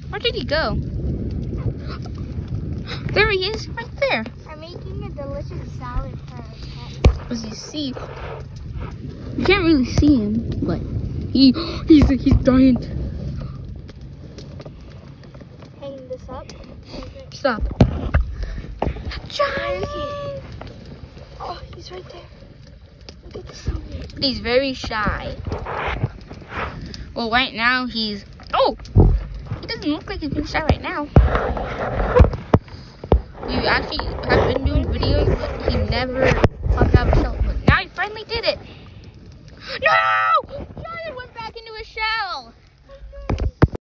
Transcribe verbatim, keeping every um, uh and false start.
Where did he go? There he is, right there. I'm making a delicious salad for our pet. As you see, you can't really see him, but he he's he's giant. Hang this up. Stop. Where is he? Oh, he's right there. Look at the sun. But he's very shy. Well, right now he's oh, he doesn't look like he's being shy right now. We actually have been doing videos, but he never popped out of his shell. But now he finally did it. No!